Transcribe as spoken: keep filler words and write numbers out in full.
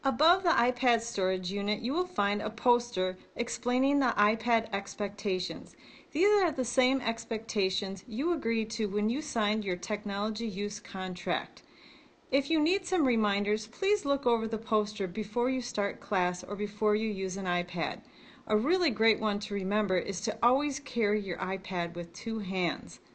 Above the iPad storage unit, you will find a poster explaining the iPad expectations. These are the same expectations you agreed to when you signed your technology use contract. If you need some reminders, please look over the poster before you start class or before you use an iPad. A really great one to remember is to always carry your iPad with two hands.